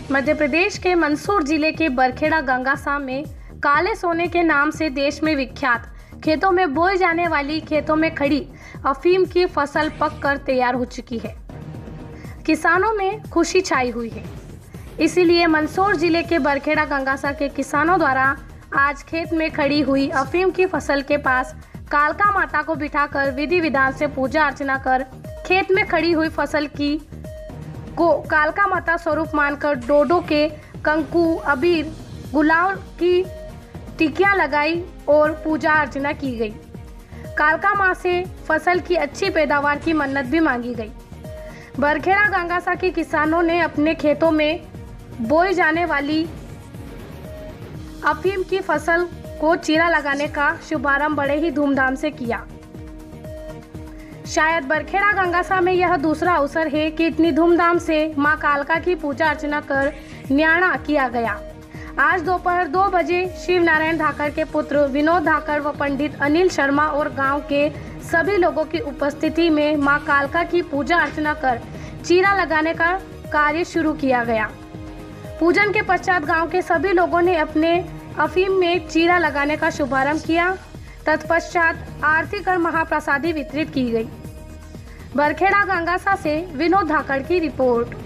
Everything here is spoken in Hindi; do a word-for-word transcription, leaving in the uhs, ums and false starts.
मध्य प्रदेश के मंदसौर जिले के बरखेड़ा गंगासा में काले सोने के नाम से देश में विख्यात खेतों में बोई जाने वाली खेतों में खड़ी अफीम की फसल पक कर तैयार हो चुकी है। किसानों में खुशी छाई हुई है। इसीलिए मंदसौर जिले के बरखेड़ा गंगासा के किसानों द्वारा आज खेत में खड़ी हुई अफीम की फसल के पास कालका माता को बिठाकर विधि विधान से पूजा अर्चना कर खेत में खड़ी हुई फसल की को कालका माता स्वरूप मानकर डोडो के कंकु, अबीर, गुलाल की टिकियां लगाई और पूजा अर्चना की गई। कालका माँ से फसल की अच्छी पैदावार की मन्नत भी मांगी गई। बरखेड़ा गंगासा के किसानों ने अपने खेतों में बोई जाने वाली अफीम की फसल को चीरा लगाने का शुभारंभ बड़े ही धूमधाम से किया। शायद बरखेड़ा गंगासा में यह दूसरा अवसर है कि इतनी धूमधाम से मां कालका की पूजा अर्चना कर न्याणा किया गया। आज दोपहर दो बजे शिव नारायण धाकर के पुत्र विनोद धाकर व पंडित अनिल शर्मा और गांव के सभी लोगों की उपस्थिति में मां कालका की पूजा अर्चना कर चीरा लगाने का कार्य शुरू किया गया। पूजन के पश्चात गांव के सभी लोगों ने अपने अफीम में चीरा लगाने का शुभारंभ किया। तत्पश्चात आरती कर महाप्रसादी वितरित की गई। बरखेड़ा गंगासा से विनोद धाकड़ की रिपोर्ट।